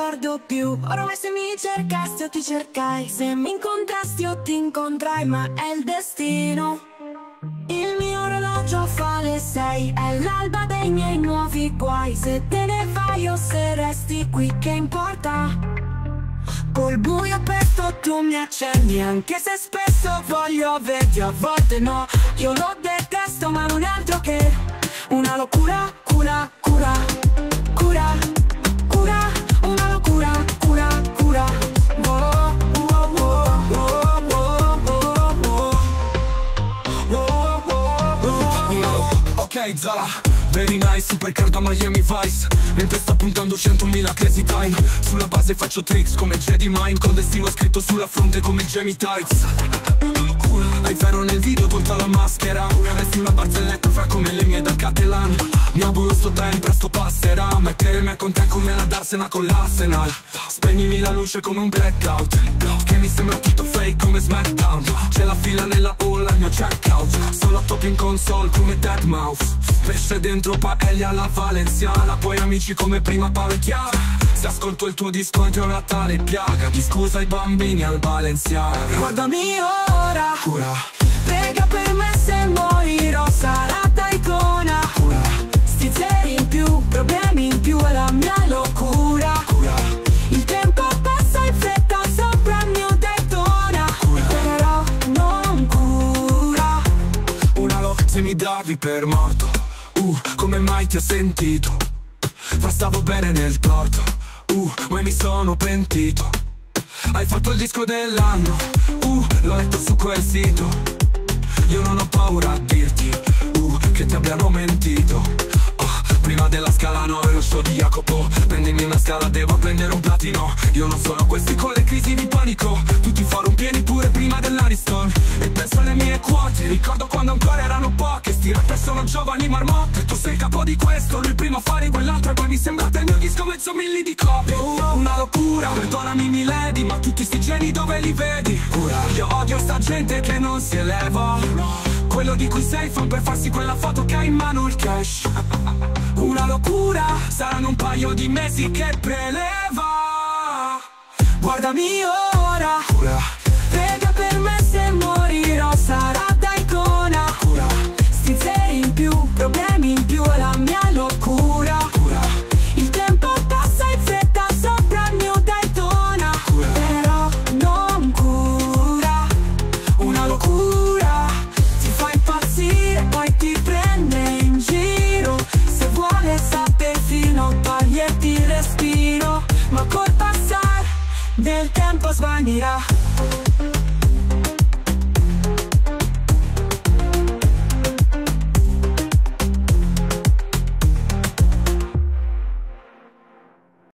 ricordo più. Ormai se mi cercasti o ti cercai, se mi incontrasti o ti incontrai, ma è il destino. Il mio orologio fa le 6, è l'alba dei miei nuovi guai. Se te ne vai o se resti qui, che importa? Col buio aperto tu mi accendi, anche se spesso voglio averti, a volte no. Io lo detesto ma non è altro che una locura, cura, cura, cura, cura, una locura, cura, cura. Oh, oh, oh, oh, oh, oh, oh, oh, oh. Ok Zala, very nice, supercar da Miami Vice. Mentre sto puntando 100.000 crazy time. Sulla base faccio tricks come Jedi Mind, con destino scritto sulla fronte come Jamie Tights. Hai ferro nel video, tolta la maschera. Resti una barzelletta fra come le mie da Catalan. Mi auguro sto time presto passerà. Mettermi con te come la Darsena con l'Arsenal. Spegnimi la luce come un blackout, che mi sembra tutto fake come SmackDown. C'è la fila nella hall al mio checkout. Solo top in console come Deadmau5. Pesce dentro paella alla valenziana. Poi amici come prima parecchiara. Se ascolto il tuo disco entro una tale piaga. Di scusa ai bambini al Balenciaga. Guardami ora, Cura, prega per me se morirò, sarà da icona. cura, Sti zeri in più, problemi in più è la mia locura. cura, Il tempo passa in fretta sopra il mio Daytona. Cura. Però non cura. una lotta se mi davi per morto. Come mai ti ho sentito? Ma stavo bene nel torto. Ma mi sono pentito. Hai fatto il disco dell'anno. L'ho letto su quel sito. Io non ho paura a dirti che ti abbiano mentito. Prima della scala 9 lo show di Jacopo. Prendimi una scala, devo prendere un platino. Io non sono questi con le crisi di panico. Tutti forum pieni pure prima dell'Ariston. E penso alle mie quote, ricordo quando ancora erano poche. Sti rapper sono giovani marmotte. Tu sei il capo di questo, lui prima a fare quell'altro. E poi mi sembrate il mio disco mezzo milli di copie. Una locura, perdonami milady, ma tutti sti geni dove li vedi? Io odio sta gente che non si eleva. Quello di cui sei fan per farsi quella foto che ha in mano il cash. Una locura, saranno un paio di mesi che preleva. Guardami ora, Cura, prega per me se morirò, sarà da icona. cura, Sti zeri in più, problemi in più è la mia locura. cura, Il tempo passa in fretta sopra il mio Daytona. cura. Però non cura. Una locura, ti fa impazzire, poi ti prende in giro. Se vuole saper fino, toglierti il respiro. Ma col passare del tempo svanirà.